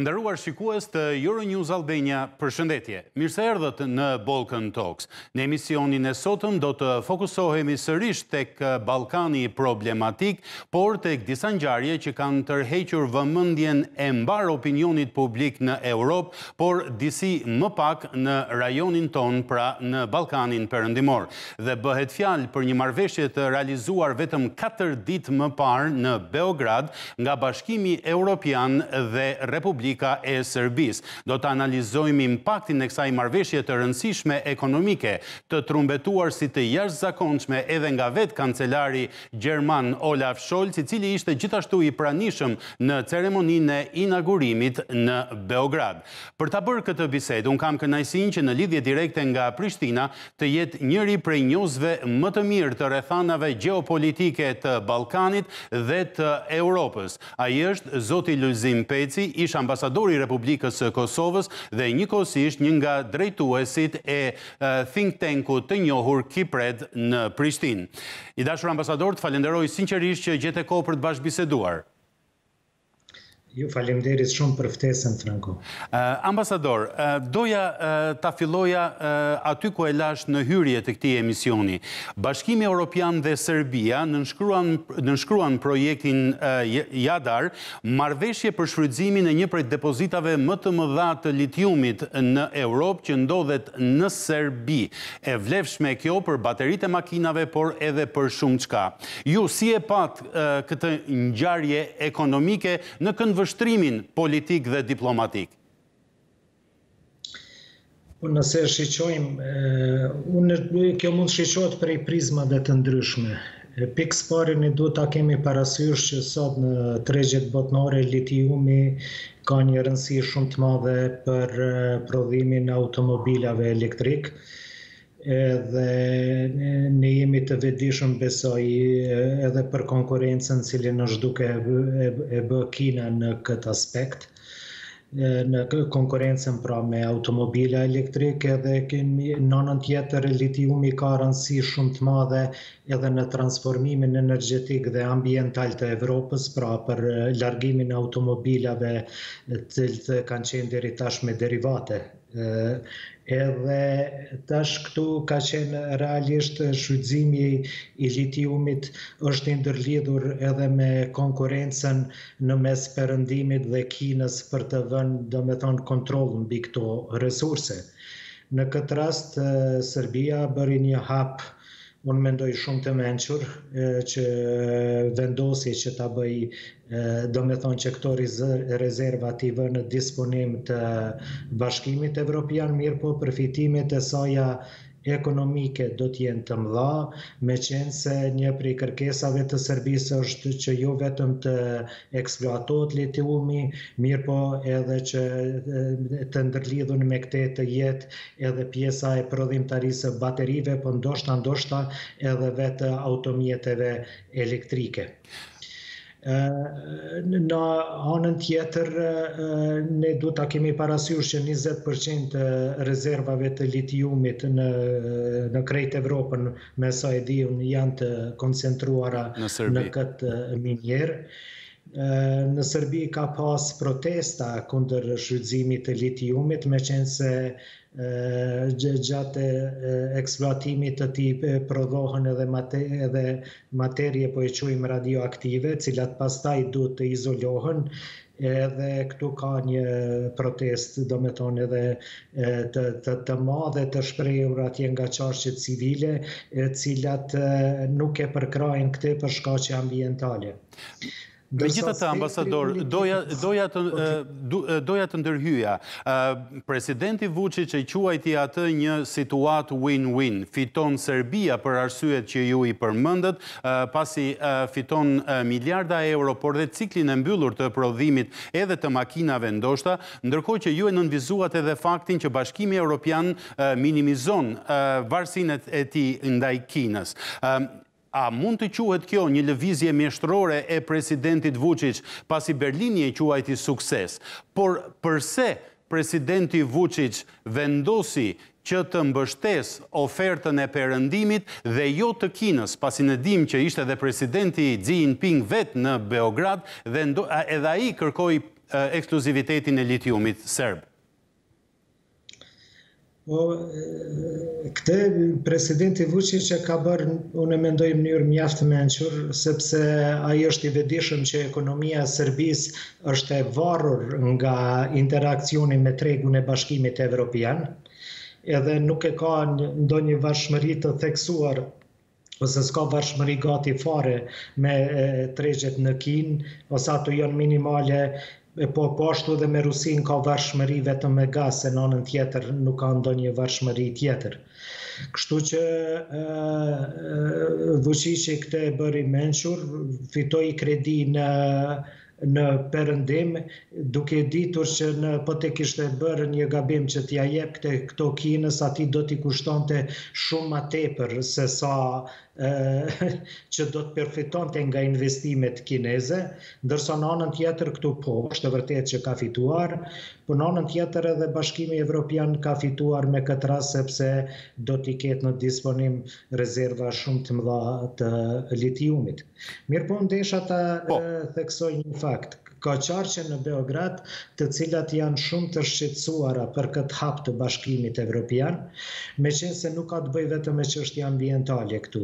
Të nderuar shikues të Euronews Albania, përshëndetje. Mirë se erdhët në Balkan Talks. Në emisionin e sotëm do të fokusohemi sërish tek Ballkani problematik, por tek disa ngjarje që kanë tërhequr vëmendjen e mbar opinionit publik në Europë, por disi më pak në rajonin ton, pra në Ballkanin Perëndimor. Dhe bëhet fjalë për një marrëveshje të realizuar vetëm 4 ditë më parë në Beograd nga Bashkimi Evropian dhe Republika e Serbisë. Do të analizojmë impaktin e kësaj marrëveshje të rëndësishme ekonomike, të trumbetuar si të jashtëzakonshme edhe nga vetë kancelari gjerman Olaf Scholz, i cili ishte gjithashtu i pranishëm në ceremoninë e inaugurimit në Beograd. Për ta bërë këtë bisedë, unë kam kënaqësinë që në lidhje direkte nga Prishtina të jetë njëri prej njohësve më të mirë të rrethanave gjeopolitike të Ballkanit dhe të Europës. Ai është zoti Lulzim Peci, ish ambasadori i Republikës së Kosovës dhe njëkohësisht një nga drejtuesit e think tankut të njohur Kipred në Prishtinë. I dashur ambasador, të falenderoj sinqerisht që gjete kohë për të bashkëbiseduar. Ju faleminderit shumë për ftesën, Franco. Ambasador, doja ta filloja aty ku e lash në hyrje të këtij emisioni. Bashkimi Evropian dhe Serbia nënshkruan projektin Jadar, marrëveshje për shfrytëzimin e një prej depozitave më të mëdha të litiumit në Europë që ndodhet në Serbi. E vlefshme kjo për bateritë e makinave, por edhe për shumë çka. Ju si e pat këtë ngjarje ekonomike në vështrimin politik dhe diplomatik? Nëse shiqojmë, kjo mund shiqohet prej prizmave të ndryshme. Pikësparin duhet ta kemi parasysh që sot në tregjet botnore litiumi ka një rëndësi shumë të madhe për prodhimin e automobilave elektrik. Edhe ne jemi të vetëdijshëm, besoj, edhe për konkurrencën cilën është duke e bë Kina në këtë aspekt, në konkurrencën pra me automobila elektrike, edhe në anën tjetër litiumi ka rëndësi shumë të madhe edhe në transformimin energjetik dhe ambiental të Evropës, pra për largimin e automobilave të kanë qenë deri tash me derivate. Edhe tash këtu ka qenë realisht shfrytëzimi i litiumit është i ndërlidhur edhe me konkurrencën në mes Perëndimit dhe Kinës për të vënë, domethënë, kontroll mbi këto resurse. Në këtë rast Serbia bëri një hap, unë mendoj shumë të mençur, që vendosi që ta bëj, domethënë që këto rezerva t'i vënë në disponim të Bashkimit Evropian, mirë po përfitimet e saja ekonomike do t'jenë të mëdha, meqense një prej kërkesave të Serbisë është që jo vetëm të eksploatohet litiumi, mirë po edhe që të ndërlidhun me këtë të jetë edhe pjesa e prodhimtarisë së baterive, po ndoshta edhe vetë automjeteve elektrike. Në anën tjetër, ne duhet ta kemi parasysh që 20% të rezervave të litiumit në krejt Evropën, me sa e di unë, janë të koncentruara në këtë minjerë. Në Serbi ka pas protesta kundër shfrytëzimit të litiumit, meqense gjatë eksploatimit të tij prodhohen edhe materje, po e quajmë radioaktive, cilat pastaj duhet të izolohen. Edhe këtu ka një protest, domethënë edhe të madhe të shprehur atje nga qarqet civile, cilat nuk e përkrajnë këtë për shkaqe ambientale. Megjithatë, ambasador, doja të ndërhyja. Presidenti Vučić e quajti atë një situatë win-win. Fiton Serbia për arsyet që ju i përmendët, pasi fiton miliarda euro, por dhe ciklin e mbyllur të prodhimit edhe të makinave ndoshta, ndërkohë që ju e nënvizuat edhe faktin që Bashkimi Evropian minimizon varësinë e tij ndaj Kinës. A mund të quhet kjo një lëvizje mjeshtrore e presidentit Vučić, pasi Berlini e quajti sukses? Por përse presidenti Vučić vendosi që të mbështes ofertën e Perëndimit dhe jo të Kinës, pasi ne dimë që ishte edhe presidenti Xi Jinping vetë në Beograd dhe edhe ai kërkoi ekskluzivitetin e litiumit serb? Këtë presidenti Vučić e ka bërë, unë mendoj në mënyrë mjaft të mençur, sepse ai është i vetëdijshëm që ekonomia e Serbisë është e varur nga interakcioni me tregun e Bashkimit Evropian, edhe nuk e ka ndonjë varëshmëri të theksuar ose s'ka varëshmëri gati fare me tregjet në Kinë, ose ato janë minimale. Po ashtu dhe me Rusin ka varëshmëri vetëm me gaz, se në anën tjetër nuk ka ndonjë varëshmëri tjetër. Kështu që Vučići këtë e bëri mençur, fitoi kredi në perëndim, duke ditur që po të kishte bërë një gabim që t'ja jep këto Kinës, ati do t'i kushtonte shumë ma tepër se sa që do të përfitonte nga investimet kineze, ndërsa në anën tjetër këtu po, është vërtet që ka fituar, por në anën tjetër edhe Bashkimi Evropian ka fituar me këtë rast sepse do t'i ketë në disponim rezerva shumë të mëdha të litiumit. Mirë po ndesha ta theksoj një fakt. Ka qarqe në Beograd të cilat janë shumë të shqetësuara për këtë hap të Bashkimit Evropian, meqense nuk ka të bëjë vetëm me çështje ambientale këtu.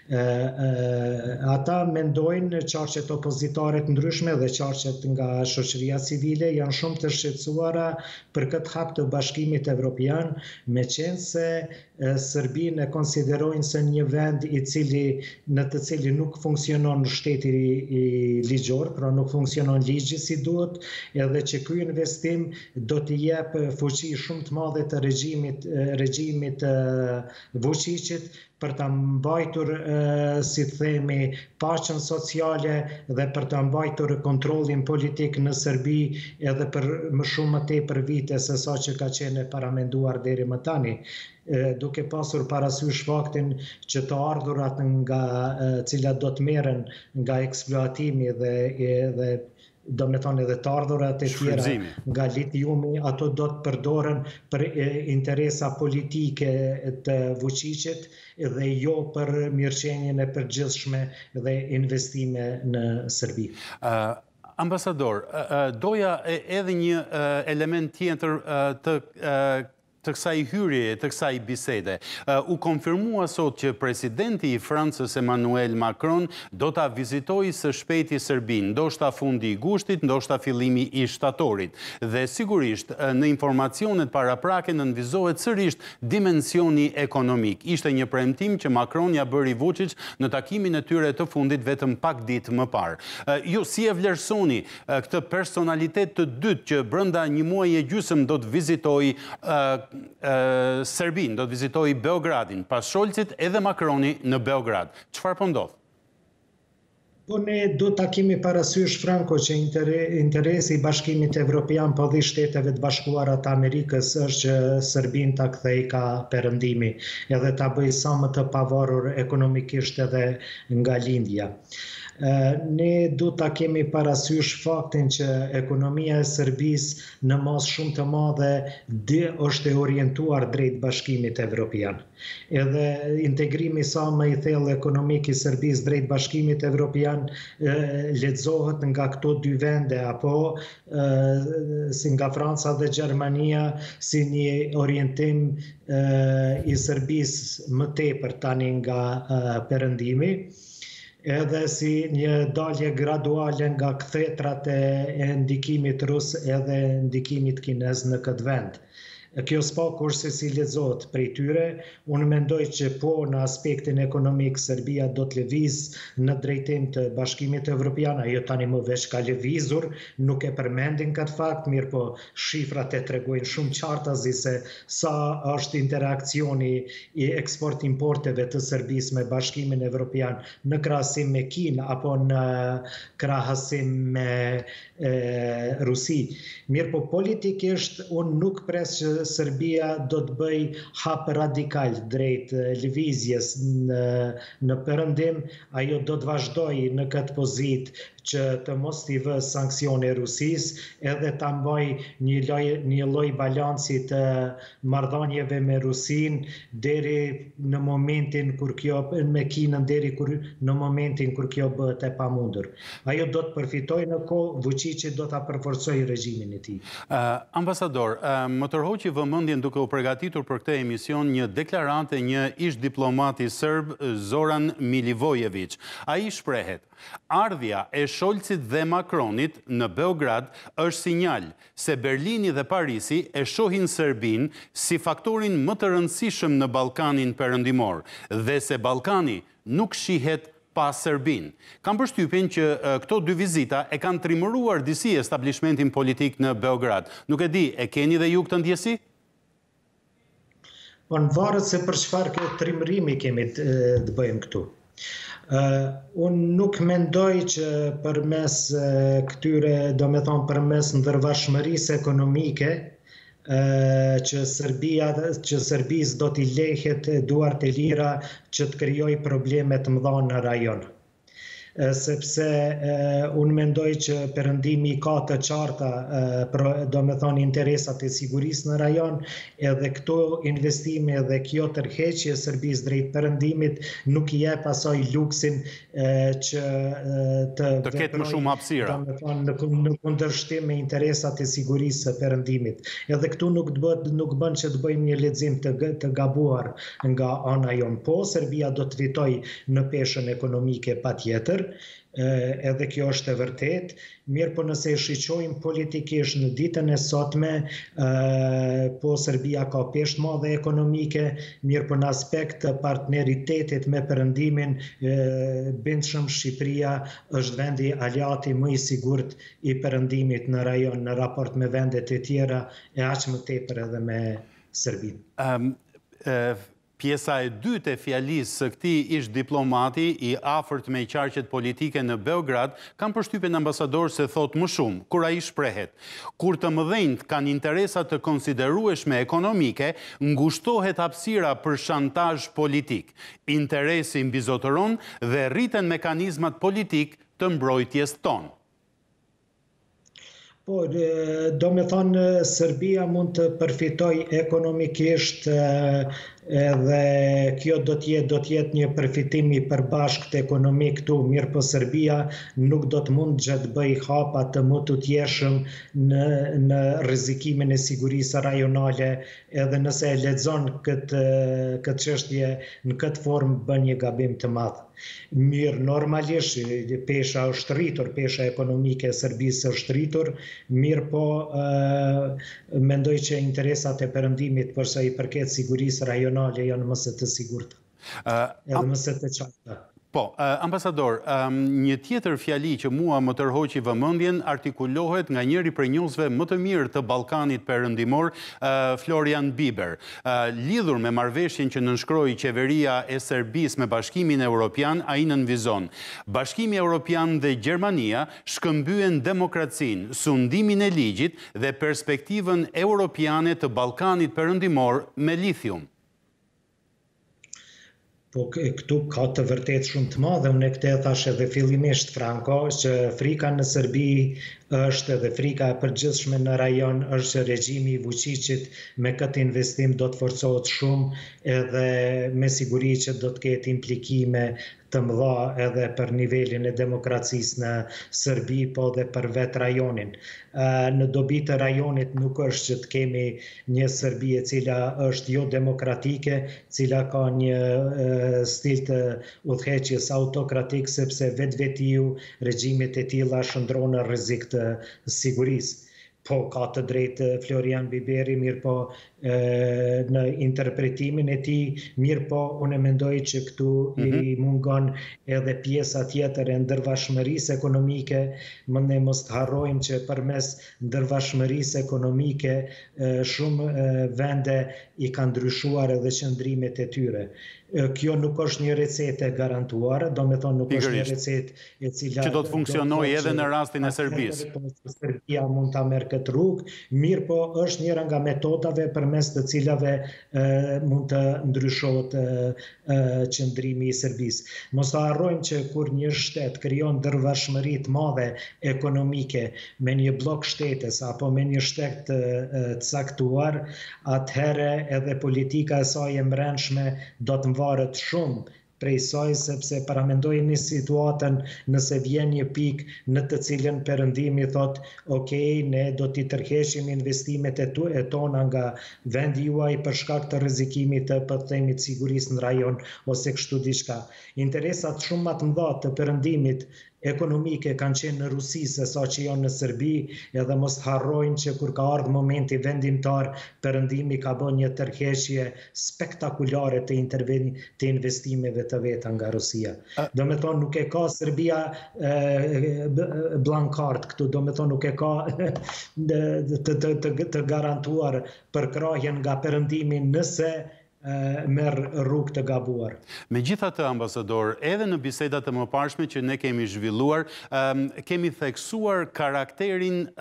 Ata mendojnë, qarqet opozitare të ndryshme dhe qarqet nga shoqëria civile janë shumë të shqetësuara për këtë hap të Bashkimit Evropian, meqense Serbinë e konsiderojnë se një vend në të cili nuk funksionon shteti i ligjor, pra nuk funksionon ligji si duhet, edhe që ky investim do t'i jep fuqi shumë të madhe të regjimit Vučićit për ta mbajtur, si themi, paqen sociale dhe për ta mbajtur kontrollin politik në Serbi edhe për më shumë më tepër vite se sa që ka qenë paramenduar deri më tani, duke pasur parasysh faktin që të ardhurat nga cilat do të merren nga eksploatimi dhe do me thonë edhe të ardhurat e tjera nga litiumi, ato do të përdoren për interesa politike të Vučićit dhe jo për mirëqenien e përgjithshme dhe investime në Serbi. Ambasador, doja edhe një element tjetër të kësaj hyrje, të kësaj bisede. U konfirmua sot që presidenti i Francës Emmanuel Macron do ta vizitoj së shpejti Serbinë, ndoshta fundi i gushtit, ndoshta fillimi i shtatorit. Dhe sigurisht në informacionet paraprake nënvizohet sërisht dimensioni ekonomik. Ishte një premtim që Macron ja bëri Vučić në takimin e tyre të fundit vetëm pak ditë më parë. Ju si e vlerësoni këtë personalitet të dytë që brenda një muaji e gjysmë do të vizitoj Serbinë, do të vizitoj Beogradin, pas Scholzit edhe Macroni në Beograd. Çfarë po ndodh? Po ne do ta kemi parasysh, Franco, që interesi i Bashkimit Evropian po dhe Shteteve të Bashkuara të Amerikës është që Serbinë ta kthej ka perëndimi, edhe ta bëjë sa më të pavarur ekonomikisht edhe nga lindja. Ne do ta kemi parasysh faktin që ekonomia e Serbisë në masë shumë të madhe është e orientuar drejt Bashkimit Evropian. Edhe integrimi sa më i thellë ekonomik i Serbisë drejt Bashkimit Evropian lexohet nga këto dy vende, apo si nga Franca dhe Gjermania, si një orientim i Serbisë më tepër tani nga perëndimi, edhe si një dalje graduale nga kthetrat e ndikimit rus edhe ndikimit kinez në këtë vend. Kjo s'pa kurse si lexohet prej tyre, unë mendoj që po në aspektin ekonomik Serbia do të lëvizë në drejtim të Bashkimit Evropian, ajo tani më veç ka lëvizur, nuk e përmendin këtë fakt, mirë po shifrat e tregojnë shumë qartazi se sa është interakcioni i eksport-importeve të Serbisë me Bashkimin Evropian në krahasim me Kinë apo në krahasim me Rusi. Mirë po politikisht unë nuk pres që Serbia do të bëj hap radikal drejt lëvizjes në perëndim, ajo do të vazhdojë në këtë pozitë që të mos t'i vë sanksione Rusisë, edhe ta mbaj një lloj balanci të marrëdhënieve me Rusinë deri në momentin kur me Kinën deri në momentin kur kjo bëhet e pamundur. Ajo do të përfitojë në kohë, Vučići do ta përforcojë regjimin e tij. Ambasador, më tërhoqi vëmendjen duke u përgatitur për këtë emision një deklarante një ish diplomati serb, Zoran Milivojević. Ai shprehet: ardhja e Scholzit dhe Macronit në Beograd është sinjal se Berlini dhe Parisi e shohin Serbinë si faktorin më të rëndësishëm në Ballkanin Perëndimor dhe se Ballkani nuk shihet pa Serbinë. Kam përshtypjen që këto dy vizita e kanë trimëruar disi establishmentin politik në Beograd. Nuk e di, e keni dhe ju këtë ndjesi? Po në varet se për çfarë trimërimi kemi të bëjmë këtu. Unë nuk mendoj që përmes këtyre, do me thonë përmes ndërvarshmërisë ekonomike, që Serbisë do t'i lehet duart e lira që të krijojë probleme të mëdha në rajon. Sepse unë mendoj që perëndimi ka të qarta, do me thonë interesat e sigurisë në rajon, edhe këto investime dhe kjo tërheqje e Serbisë drejt perëndimit nuk i jep asaj luksin që të ketë më shumë hapësira. Në kundërshtim me interesat e sigurisë së perëndimit. Edhe këtu nuk bën që të bëjmë një lexim të gabuar nga ana jon. Po, Serbia do të fitojë në peshën ekonomike patjetër. Edhe kjo është e vërtet, mirë po nëse e shiqojmë politikisht në ditën e sotme, po Serbia ka peshë madhe ekonomike, mirë po në aspekt të partneritetit me perëndimin, bindshëm Shqipëria është vendi aliati më i sigurt i perëndimit në rajon në raport me vendet e tjera, e aq më tepër edhe me Serbinë. Pjesa e dytë e fjalisë së këtij ish diplomati i afërt me qarqet politike në Beograd, kam përshtypjen ambasador se thot më shumë, kur ai shprehet: kur të mëdhenjt kanë interesa të konsiderueshme ekonomike, ngushtohet hapësira për shantazh politik. Interesi mbizotëron dhe rriten mekanizmat politik të mbrojtjes tonë. Po, do me thonë, Serbia mund të përfitoj ekonomikisht edhe kjo do t'jetë një përfitim i përbashkët ekonomik këtu, mirë po Serbia nuk do të mund që të bëj hapa të më të tjeshëm në rrezikimin e sigurisë rajonale, edhe nëse e lexon këtë çështje në këtë formë bën një gabim të madh. Mirë, normalisht pesha është rritur, pesha ekonomike e Serbisë është rritur, mirë po mendoj që interesat e perëndimit për sa i përket sigurisë rajonale janë më së të sigurta, edhe më së të qarta. Po, ambasador, një tjetër fjali që mua më tërhoqi vëmendjen artikulohet nga njëri prej njohësve më të mirë të Ballkanit Perëndimor, Florian Biber, lidhur me marrëveshjen që nënshkroi qeveria e Serbisë me Bashkimin Evropian. Ai nënvizon: Bashkimi Evropian dhe Gjermania shkëmbyen demokracinë, sundimin e ligjit dhe perspektivën europiane të Ballkanit Perëndimor me lithium. Po këtu ka të vërtet shumë të madhe, unë këtë e thash edhe fillimisht, Franco, që frika në Serbi është edhe frika e përgjithshme në rajon është që regjimi i Vučićit me këtë investim do të forcohet shumë, edhe me siguri që do të ketë implikime të mëdha edhe për nivelin e demokracisë në Serbi, po dhe për vetë rajonin. Në dobi të rajonit nuk është që të kemi një Serbi e cila është jo demokratike, cila ka një stil të udhëheqjes autokratik, sepse vetvetiu regjimit e tilla shndron në rrezik të sigurisë. Po, ka të drejtë Florian Biberi, mirë po në interpretimin e tij, mirë po unë mendoj që këtu i mungon edhe pjesa tjetër e ndërvashmërisë ekonomike. Më ne mos të harrojmë që përmes ndërvashmërisë ekonomike shumë vende i kanë ndryshuar edhe qëndrimet e tyre. Kjo nuk është një recetë e garantuar, do me thonë nuk është një recetë e cila që do të funksionojë edhe në rastin e Serbisë. Serbia mund ta merr këtë rrugë, mirë po është njëra nga metodave përmes të cilave mund të ndryshohet qëndrimi i Serbisë. Mos të harrojmë që kur një shtet krijon ndërveshmëri të madhe ekonomike me një blok shtetes apo me një shtet të caktuar, atëherë edhe politika e saj e brendshme do të varet shumë prej saj, sepse paramendojmë situatën nëse vjen një pikë në të cilën Perëndimi thot, ok, ne do t'i tërheqim investimet e tona nga vendi juaj për shkak të rrezikimit të themit sigurisë në rajon ose kështu diçka. Interesat shumë më të mëdha të Perëndimit ekonomike kanë qenë në Rusi se sa që janë në Serbi, edhe mos harrojmë që kur ka ardhur momenti vendimtar, Perëndimi ka bërë një tërheqje spektakulare të investimeve të veta nga Rusia. Do me thonë nuk e ka Serbia blankart këtu, do me thonë nuk e ka të garantuar përkrahjen nga Perëndimi nëse merr rrugë të gabuar. Megjithatë, ambasador, edhe në bisedat e mëparshme që ne kemi zhvilluar, kemi theksuar karakterin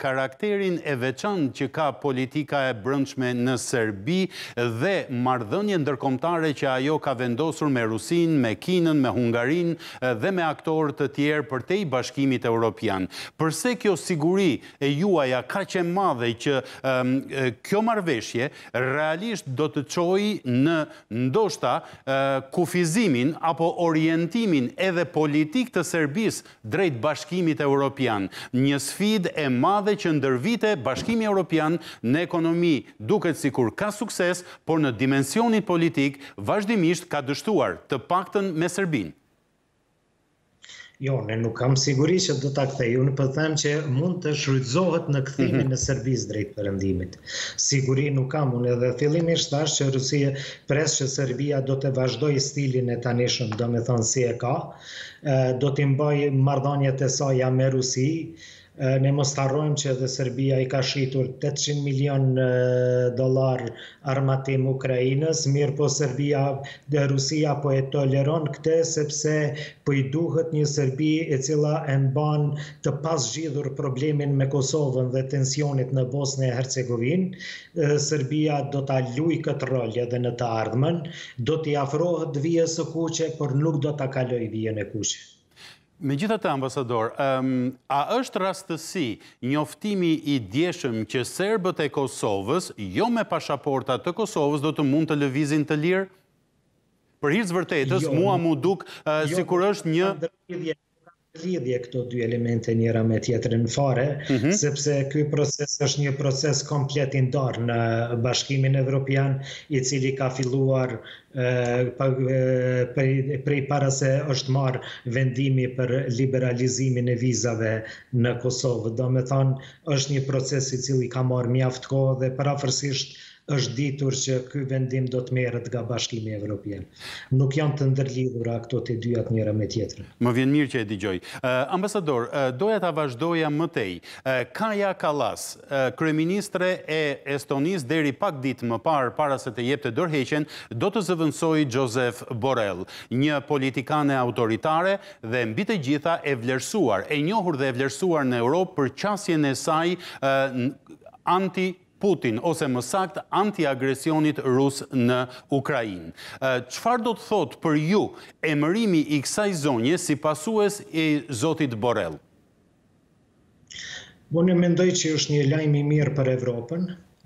e veçantë që ka politika e brendshme në Serbi dhe marrëdhënie ndërkombëtare që ajo ka vendosur me Rusinë, me Kinën, me Hungarinë dhe me aktorë të tjerë përtej Bashkimit Evropian. Përse kjo siguri e juaja kaq e madhe që kjo marrëveshje realisht do të çojë në ndoshta kufizimin apo orientimin edhe politik të Serbisë drejt Bashkimit Evropian. Një sfidë e madhe që ndër vite Bashkimi Evropian në ekonomi duket sikur ka sukses, por në dimensionin politik vazhdimisht ka dështuar, të paktën me Serbinë. Jo, ne nuk kam siguri që do ta kthej. Unë po them që mund të shfrytëzohet në kthimin e Serbisë drejt Perëndimit. Siguri nuk kam. Unë edhe fillimisht thash që Rusia pres që Serbia do të vazhdojë stilin e tanishëm, do me thonë si e ka, do t'i mbajë marrëdhëniet e saj me Rusi. Ne mos harrojmë që edhe Serbia i ka shitur 800 milion dollar armatim Ukrainës, mirë po Rusia po e toleron këtë sepse po i duhet një Serbi e cila e mban të paszgjidhur problemin me Kosovën dhe tensionit në Bosnë e Hercegovinë. Serbia do ta luajë këtë rol edhe në të ardhmen, do t'i afrohet vijës së kuqe, por nuk do ta kalojë vijën e kuqe. Megjithatë, ambasador, a është rastësi njoftimi i djeshëm që serbët e Kosovës, jo me pasaporta të Kosovës, do të mund të lëvizin të lirë? Për hir të vërtetës, mua mu duk sikur është një lidhje këto dy elemente njëra me tjetrën fare, sepse ky proces është një proces komplet i ndarë në Bashkimin Evropian, i cili ka filluar prej para se është marrë vendimi për liberalizimin e vizave në Kosovë. Do me thonë, është një proces i cili ka marrë mjaft kohë dhe parafërsisht është ditur që ky vendim do të merret nga Bashkimi Evropian. Nuk janë të ndërlidhura këto të dyat njëra me tjetrën. Më vjen mirë që e dëgjoj. Ambasador, doja ta vazhdoja më tej. Kaja Kallas, kryeministre e Estonisë deri pak ditë më parë para se të jepte dorëheqjen, do të zëvendësojë Josep Borrell, një politikane autoritare dhe mbi të gjitha e vlerësuar, e njohur dhe e vlerësuar në Europë për qasjen e saj anti-Putin, ose më saktë anti-agresionit rus në Ukrainë. Çfarë do të thotë për ju emërimi i kësaj zonje si pasues i zotit Borrell? Unë mendoj që është një lajm i mirë për Evropën.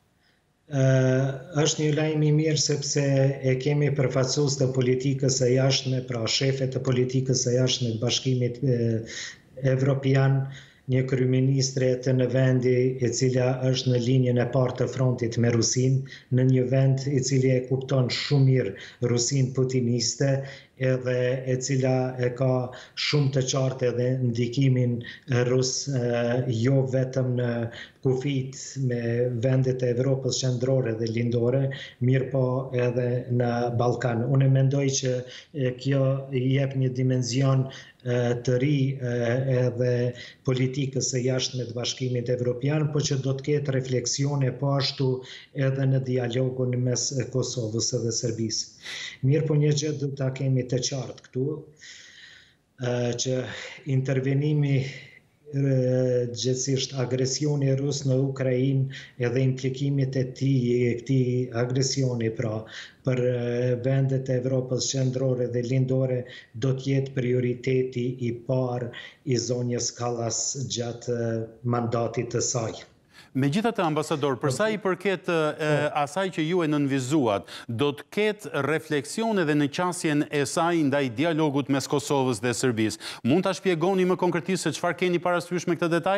Është një lajm i mirë sepse e kemi përfaqësues të politikës së jashtme, pra shefe të politikës së jashtme të Bashkimit Evropian, një kryeministre të në vendi e cila është në linjën e parë të frontit me Rusinë, në një vend i cili e kupton shumë mirë Rusinë putiniste, edhe e cila e ka shumë të qartë edhe ndikimin rus jo vetëm në kufit me vendet e Evropës qendrore dhe lindore, mirë po edhe në Ballkan. Unë mendoj që kjo i jep një dimension të ri edhe politikës së jashtme të Bashkimit Evropian, po që do të ketë refleksione po ashtu edhe në dialogun mes Kosovës dhe Serbisë. Mirë po një gjë do ta kemi të qartë këtu, që intervenimi gjithsesisht agresioni rus në Ukrainë edhe implikimit e këtij agresioni pra për vendet e Evropës qendrore dhe lindore do të jetë prioriteti i parë i zonjës Kallas gjatë mandatit të saj. Megjithatë, ambasador, përsa i përket asaj që ju e nënvizuat, do të ketë refleksion edhe në qasjen e saj ndaj dialogut mes Kosovës dhe Serbisë. Mund ta shpjegoni më konkretisht se çfarë keni parasysh me këtë detaj?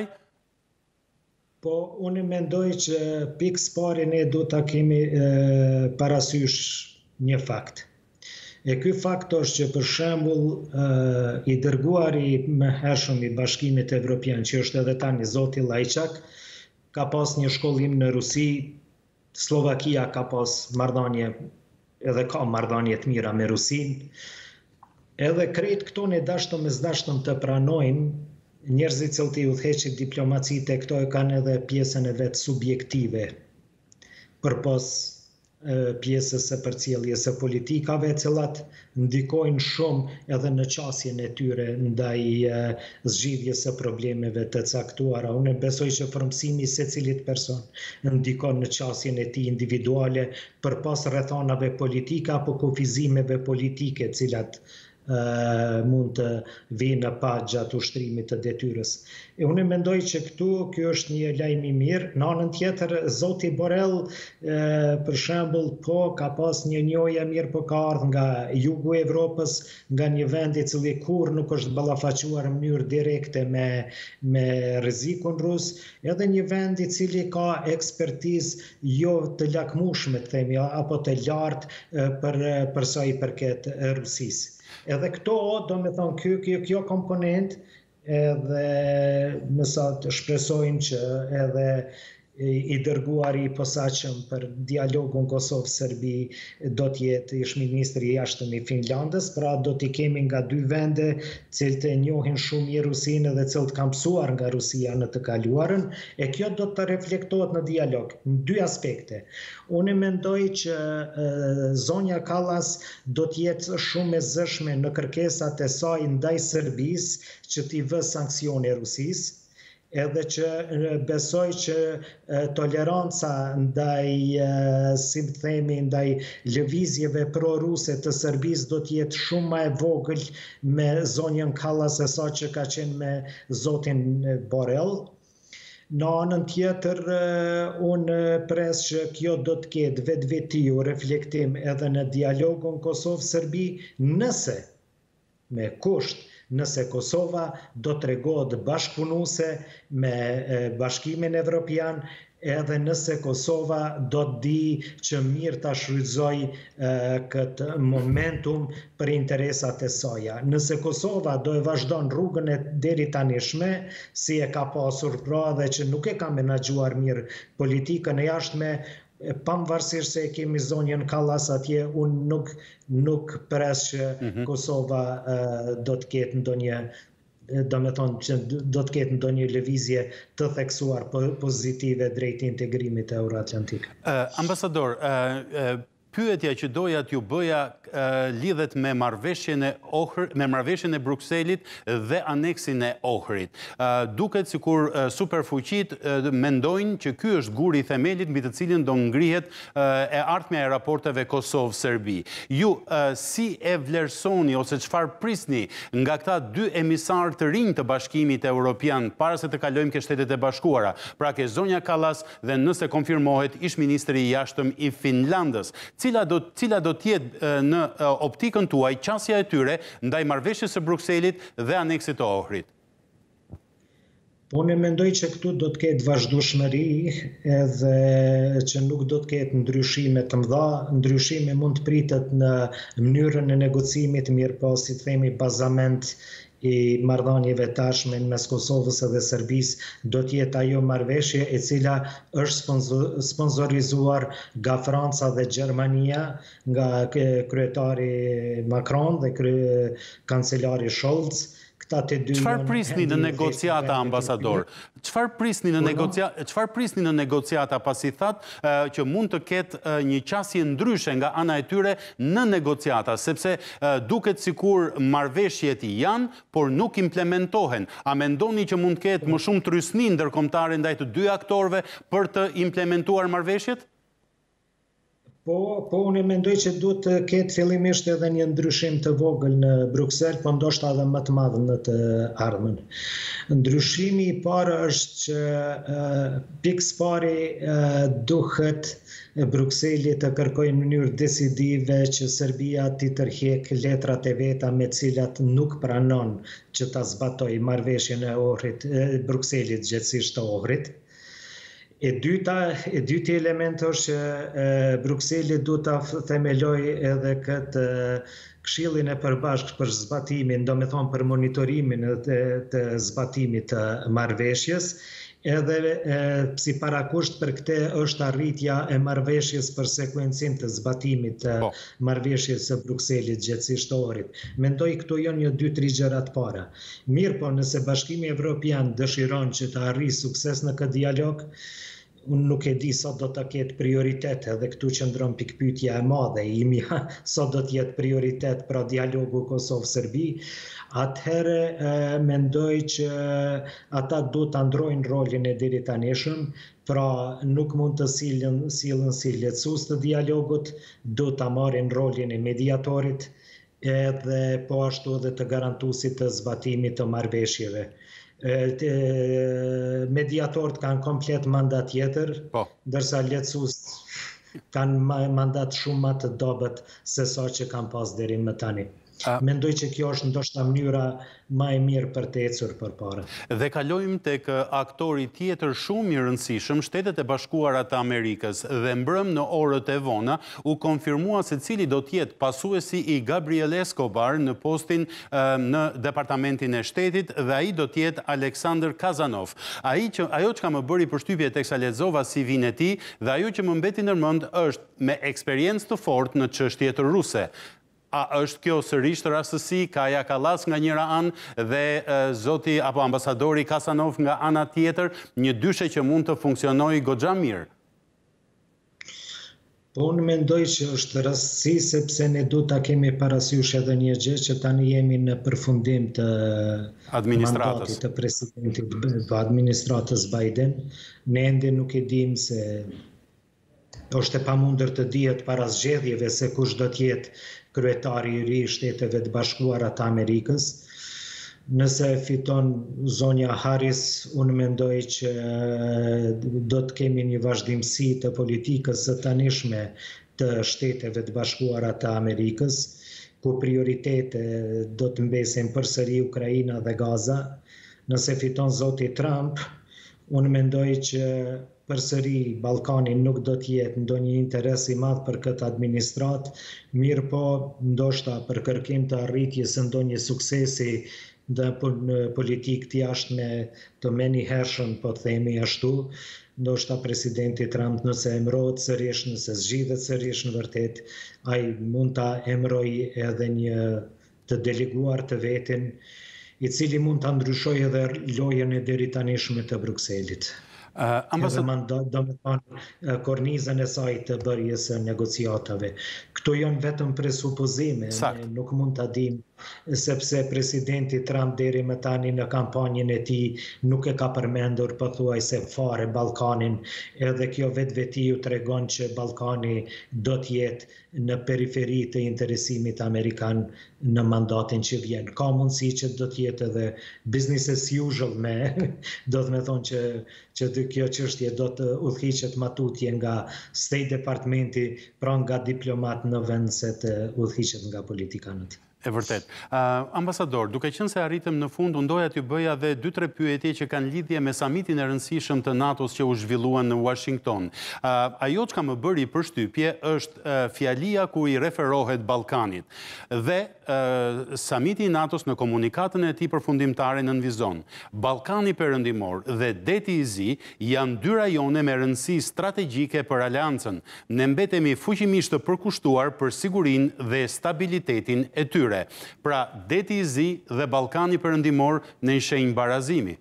Po, unë mendoj që pikë pari ne do ta kemi parasysh një fakt. E ky fakt është që për shembull i dërguari më hershëm i Bashkimit Evropian, që është edhe tani zoti Lajçak, ka pas një shkollim në Rusi, Slovakia ka pas marrëdhënie edhe ka marrëdhënie të mira me Rusinë. Edhe krejt këto ne dashtëm të pranojnë, njerëzit që i udhëheqin diplomacitë e këto e kanë edhe pjesën e vet subjektive përpas pjesës së përcjelljes së politikave, të cilat ndikojnë shumë edhe në qasjen e tyre ndaj zgjidhjes së problemeve të caktuara. Unë besoj që frymësimi i secilit person ndikon në qasjen e tij individuale përpas rrethonave politike apo kufizimeve politike, të cilat mund të vinë pa gjatë ushtrimit të detyrës. E unë mendoj që kjo është një lajm i mirë. Në anën tjetër, zoti Borrell, për shembull, po ka pas një njohje mirë, po ka ardhur nga jugu i Evropës, nga një vend i cili kurrë nuk është ballafaquar në mënyrë direkte me rrezikun rus, edhe një vend i cili ka ekspertizë jo të lakmueshme, të themi, apo të lartë për sa i përket Rusisë. Edhe këto, do me thonë, kjo komponent edhe mësa të shpresojmë që edhe i dërguari i posaçëm për dialogun Kosovë-Serbi do të jetë ish-ministri i jashtëm i Finlandës, pra do t'i kemi nga dy vende cilët e njohin shumë mirë Rusinë dhe cilët kanë mësuar nga Rusia në të kaluarën, e kjo do të reflektohet në dialog në dy aspekte. Unë mendoj që zonja Kallas do të jetë shumë e zëshme në kërkesat e saj ndaj Serbisë që t'i vë sanksione Rusisë, edhe që besoj që toleranca ndaj, si të themi, ndaj lëvizjeve pro-ruse të Serbisë do të jetë shumë më e vogël me zonjën Kallas se sa që ka qenë me zotin Borrell. Në anën tjetër, unë pres që kjo do të ketë vetvetiu reflektim edhe në dialogun Kosovë-Serbi, nëse me kusht nëse Kosova do të tregohet bashkëpunuese me Bashkimin Evropian, edhe nëse Kosova do të di që mirë ta shfrytëzoj këtë momentum për interesat e soja. Nëse Kosova do e vazhdon rrugën e deri tanishme, si e ka pasur pra dhe që nuk e ka menaxhuar mirë politikën e jashtme, pavarësisht se e kemi zonjën Kallas atje, unë nuk pres që Kosova do të ketë ndonjë, do me thonë që do të ketë ndonjë lëvizje të theksuar pozitive drejt integrimit euroatlantik. Ambasador, pyetja që doja t'ju bëja lidhet me marrëveshjen e Brukselit dhe aneksin e Ohrit. Duket sikur superfuqit mendojnë që ky është guri i themelit mbi të cilin do ngrihet e ardhmja e raporteve Kosovë-Serbi. Ju si e vlerësoni ose çfarë prisni nga këta dy emisar të rinj të Bashkimit Evropian para se të kalojmë ke Shtetet e Bashkuara, pra ke zonja Kallas dhe nëse konfirmohet ish-ministri i jashtëm i Finlandës. Cila do të jetë në optikën tuaj qasja e tyre ndaj marrëveshjes së Brukselit dhe aneksit të Ohrit? Unë mendoj që këtu do të ketë vazhdueshmëri edhe që nuk do të ketë ndryshime të mëdha. Ndryshime mund të pritet në mënyrën e negocimit, mirë po si të themi bazament i marrëdhënieve tashme mes Kosovës dhe Serbisë do të jetë ajo marrëveshje e cila është sponsorizuar nga Franca dhe Gjermania, nga kryetari Macron dhe kancelari Scholz. këta të dy Çfarë prisni në negociata, ambasador? Çfarë prisni në negociata pasi thatë që mund të ketë një qasje ndryshe nga ana e tyre në negociata, sepse duket sikur marrëveshjet janë, por nuk implementohen. A mendoni që mund të ketë më shumë trysni ndërkombëtare ndaj të dy aktorëve për të implementuar marrëveshjet? Po, unë mendoj që duhet të ketë fillimisht edhe një ndryshim të vogël në Bruksel, po ndoshta edhe më të madh në të ardhmen. Ndryshimi i parë është që pikë pari duhet Brukseli të kërkojë në mënyrë decisive që Serbia t'i tërheq letrat e veta me cilat nuk pranon që ta zbatojë marrëveshjen e Ohrit, Brukselit gjithësisht të Ohrit. E dyti element është që Brukseli duhet ta themelojë edhe këtë Këshillin e Përbashkët për zbatimin, do me thonë për monitorimin të zbatimit të marrëveshjes, edhe si parakusht për këtë është arritja e marrëveshjes për sekuencim të zbatimit të marrëveshjes së Brukselit gjithësisht të Ohrit. Mendoj këto janë një 2-3 gjëra të para. Mirë, po nëse Bashkimi Evropian dëshiron që të arrijë sukses në këtë dialog, unë nuk e di sa do të ketë prioritet, edhe këtu qëndron pikpyetja e madhe imja, sa do të jetë prioritet pra dialogu Kosovë-Serbi. Atëherë mendoj që ata do të ndrojnë rolin e deri tanishëm, pra nuk mund të sillen si lehtësues të dialogut, do të marrin rolin e mediatorit, edhe po ashtu edhe të garantuesit të zbatimit të marrëveshjeve. Mediatorët kanë komplet mandat tjetër, ndërsa lehtësues kanë mandat shumë më të dobët se sa që kanë pas deri më tani. Mendoj që kjo është ndoshta mënyra më e mirë për të ecur përpara. Dhe kalojmë tek aktori tjetër shumë i rëndësishëm, Shtetet e Bashkuara të Amerikës, dhe mbrëm në orët e vona u konfirmua se cili do të jetë pasuesi i Gabriel Escobar në postin në Departamentin e Shtetit, dhe ai do të jetë Aleksandr Kazanov. Ajo që ka më bëri përshtypje teksa lexova CV-n e tij dhe ajo që më mbeti ndërmend është me eksperiencë të fortë në çështjet ruse. A është kjo sërish të rastësi, Kaja Kallas nga njëra anë dhe zoti apo ambasadori Kasanov nga ana tjetër, një dyshe që mund të funksionojë goxha mirë? Po unë mendoj që është rastësi sepse ne duhet ta kemi parasysh edhe një gjë që tani jemi në përfundim të mandatit të presidentit të administratës Biden. Ne ende nuk e dim se është e pamundër të dihet para zgjedhjeve se kush do të jetë kryetari i ri i Shteteve të Bashkuara të Amerikës. Nëse fiton zonja Harris, unë mendoj që do të kemi një vazhdimsi të politikës së tanishme të Shteteve të Bashkuara të Amerikës, ku prioritete do të mbesin përsëri Ukraina dhe Gaza. Nëse fiton zoti Trump, unë mendoj që përsëri Ballkani nuk do të jetë ndonjë interes i madh për këtë administratë, mirë po ndoshta për kërkim të arritjes së ndonjë suksesi në politikë të jashtme të menjëhershëm, po themi ashtu, ndoshta presidenti Trump nëse emërohet sërish, nëse zgjidhet sërish në vërtet, ai mund ta emërojë edhe një të deleguar të vetin, i cili mund ta ndryshojë edhe lojën e deri tanishme të Brukselit. Edhe do me thonë kornizën e saj të bërjes së negociatave. Këto janë vetëm presupozime, nuk mund ta dim, sepse presidenti Trump deri më tani në kampanjën e tij nuk e ka përmendur pothuajse fare Ballkanin, edhe kjo vetveti ju tregon që Ballkani do të jetë në periferi të interesimit amerikan në mandatin që vjen. Ka mundësi që do të jetë edhe business as usual do të me thonë që kjo çështje do të udhëhiqet matutje nga State Departmenti, pra nga diplomat në vend se të udhëhiqet nga politikanët. E vërtet. Ambasador, duke qenë se arritëm në fund, unë doja t'ju bëja dhe 2-3 pyetje që kanë lidhje me samitin e rëndësishëm të NATO-s që u zhvilluan në Washington. Ajo që ka më bëri përshtypje është fjalia ku i referohet Ballkanit. Dhe samiti i NATO-s në komunikatën e tij përfundimtare nënvizon: Ballkani Perëndimor dhe Deti i Zi janë dy rajone me rëndësi strategjike për aleancën. Ne mbetemi fuqimisht të përkushtuar për sigurinë dhe stabilitetin e tyre. tyre. Pra, deti i Zi dhe Ballkani Perëndimor në një shenjë barazimi.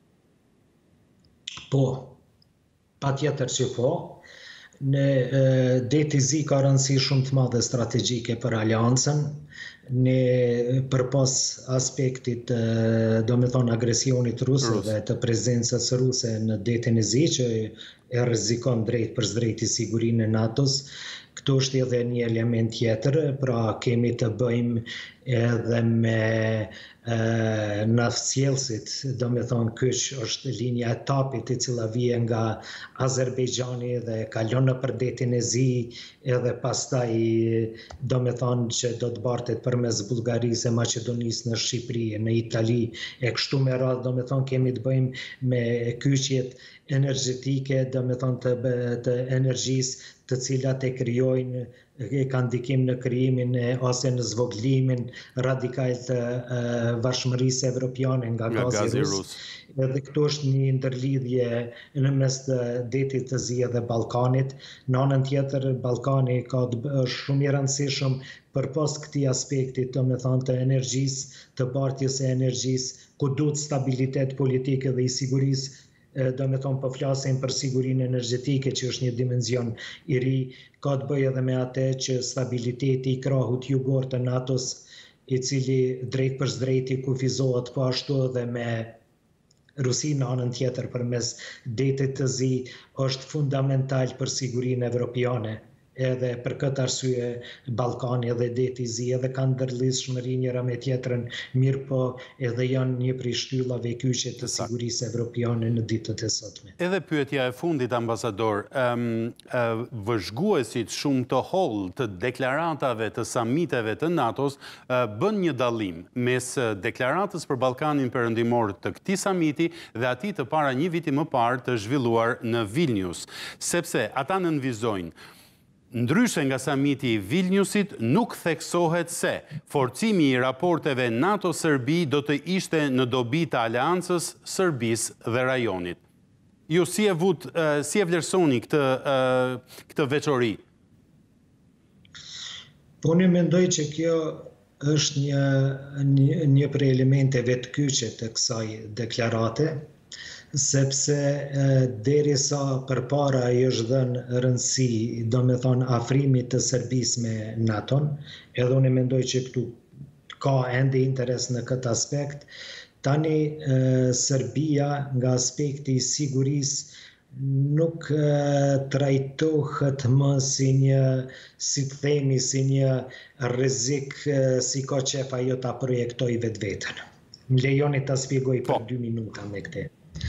Po, patjetër që po. Në deti i Zi ka rëndësi shumë të madhe strategjike për aleancën, në përpas aspektit do me thonë agresionit rusë dhe të prezencës ruse në detin e Zi, që e rrezikon drejt për drejt i sigurinë e NATO-s. Këtu është edhe një element tjetër, pra kemi të bëjmë edhe me naftësjellësit, do me thonë kyç është linja e tapit e cila vjen nga Azerbejxhani dhe kalon nëpër detin e Zi, edhe pastaj do me thonë që do të bartet përmes Bullgarisë e Maqedonisë në Shqipëri, në Itali, e kështu me radhë, do me thonë kemi të bëjmë me kyçjet energjetike, do me thonë të energjisë, të cilat e krijojnë, ka ndikim në krijimin ose në zvoglimin radikal të varfshmërisë evropiane nga gazi rus. Edhe këtu është një ndërlidhje në mes të detit të Zi dhe Ballkanit. Në anën tjetër, Ballkani është shumë i rëndësishëm përpas këtij aspekti, do me thonë të energjisë, të bartjes së energjisë, ku duhet stabilitet politike dhe i sigurisë. Do me thonë po flasim për sigurinë energjetike, që është një dimension i ri, ka të bëjë edhe me atë që stabiliteti i krahut jugor të NATO-s, i cili drejt për drejt i kufizohet po ashtu edhe me Rusinë në anën tjetër përmes detit të Zi, është fundamental për sigurinë evropiane. Edhe për këtë arsye Ballkani dhe deti i Zi edhe kanë ndërlidhshmëri njëra me tjetrën, mirë po edhe janë një prej shtyllave kyçe të sigurisë evropiane në ditët e sotme. Edhe pyetja e fundit, ambasador, vëzhguesit shumë të holl të deklaratave të samiteve të NATO-s bën një dallim mes deklaratës për Ballkanin Perëndimor të këtij samiti dhe atij të para një viti më parë të zhvilluar në Vilnius, sepse ata nënvizojnë ndryshe nga samiti i Vilniusit, nuk theksohet se forcimi i raporteve NATO-Serbi do të ishte në dobi të aleancës, Serbisë dhe rajonit. Ju si e vlerësoni këtë veçori? Unë mendoj që kjo është një prej elementeve të kyçe të kësaj deklarate, sepse derisa përpara i është dhënë rëndësi, do me thonë afrimit të Serbisë me NATO-n, edhe unë mendoj që këtu ka ende interes në këtë aspekt. Tani Serbia nga aspekti i sigurisë nuk trajtohet më si një, si të themi, si një rrezik si ka qef ajo ta projektoj vetveten. Më lejoni ta shpjegoj për 2 minuta me këtë.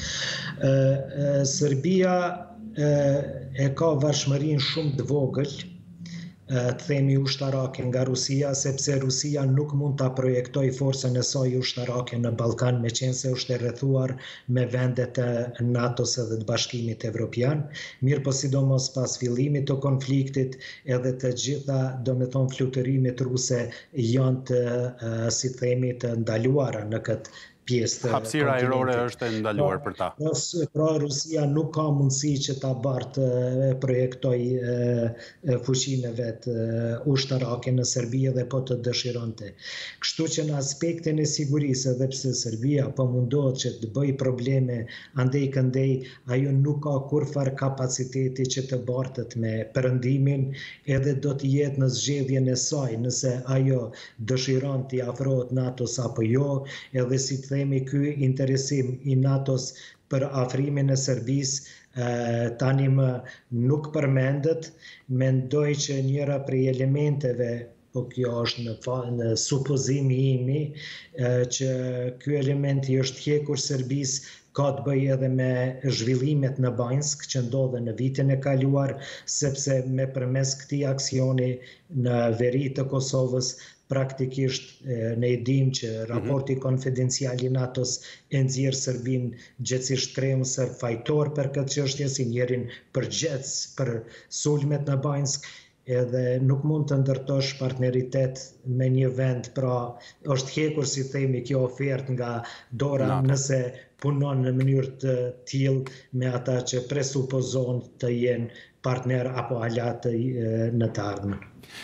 Serbia e ka varfshmërinë shumë të vogël, të themi ushtarake nga Rusia, sepse Rusia nuk mund ta projektoj forcën e saj ushtarake në Ballkan, meqense është e rrethuar me vendet e NATO-s dhe të Bashkimit Evropian, mirë po sidomos pas fillimit të konfliktit edhe të gjitha, do me thonë, flutërimit ruse janë të, si themi, të ndaluara në këtë pjesë të hapësira ajrore është e ndaluar për ta. Pra Rusia nuk ka mundësi që ta projektoj fuqinë e vet ushtarake në Serbi dhe po të dëshironte. Kështu që në aspektin e sigurisë, edhe pse Serbia po mundohet që të bëj probleme andej këndej, ajo nuk ka kurfar kapaciteti që të bartet me perëndimin, edhe do të jetë në zgjedhjen e saj, nëse ajo dëshiron të afrohet NATO-s apo jo, edhe si themi ky interesim i NATO-s për afrimin e Serbisë tani më nuk përmendet. Mendoj që njëra prej elementeve, po kjo është në supozimi imi, që ky element i është hekur Serbisë ka të bëjë edhe me zhvillimet në Banjsk që ndodhen në vitin e kaluar, sepse me përmes këtij aksioni në veri të Kosovës praktikisht ne e dim që raporti konfidencial i NATO-s e nxjerr Serbin gjithsesi kremësër fajtor për këtë çështje, si njerin përgjithës për sulmet në Banjsk, edhe nuk mund të ndërtosh partneritet me një vend, pra është hekur, si themi, kjo ofertë nga dora nëse punon në mënyrë të tillë me ata që presupozon të jenë partner apo aleat në të ardhmen.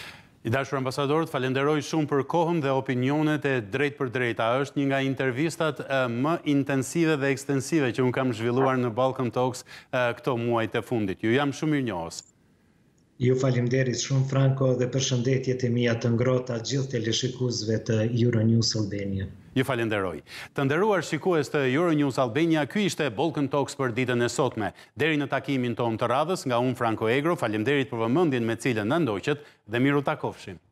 I dashur ambasadorët, falenderoj shumë për kohën dhe opinionet e drejt për drejta. Është një nga intervistat më intensive dhe ekstensive që unë kam zhvilluar në Balkan Talks këto muajt e fundit. Ju jam shumë mirënjohës. Ju faleminderit shumë Franco dhe përshëndetjet e mia të ngrohta gjithë teleshikuesve të Euronews Albania. Ju falenderoj. Të nderuar shikues të Euronews Albania, ky ishte Balkan Talks për ditën e sotme. Deri në takimin tonë të radhës, nga unë Franco Egro, faleminderit për vëmendjen me cilën na ndoqët dhe miru takofshim.